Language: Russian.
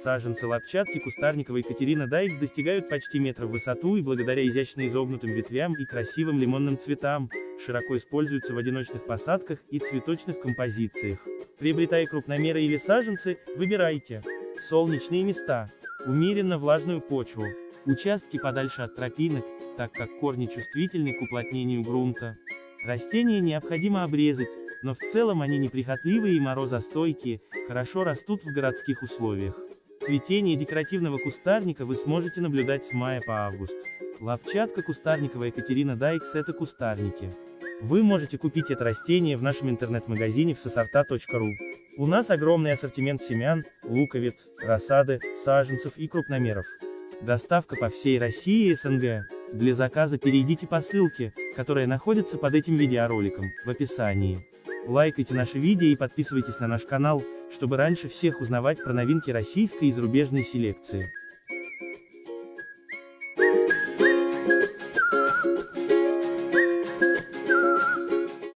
Саженцы лапчатки кустарниковой Екатерина Дайкс достигают почти метра в высоту и благодаря изящно изогнутым ветвям и красивым лимонным цветам, широко используются в одиночных посадках и цветочных композициях. Приобретая крупномеры или саженцы, выбирайте солнечные места, умеренно влажную почву, участки подальше от тропинок, так как корни чувствительны к уплотнению грунта. Растения необходимо обрезать, но в целом они неприхотливые и морозостойкие, хорошо растут в городских условиях. Цветение декоративного кустарника вы сможете наблюдать с мая по август. Лапчатка кустарниковая Екатерина Дайкс — это кустарники. Вы можете купить это растение в нашем интернет-магазине всесорта.ру. У нас огромный ассортимент семян, луковиц, рассады, саженцев и крупномеров. Доставка по всей России и СНГ. Для заказа перейдите по ссылке, которая находится под этим видеороликом, в описании. Лайкайте наши видео и подписывайтесь на наш канал, чтобы раньше всех узнавать про новинки российской и зарубежной селекции.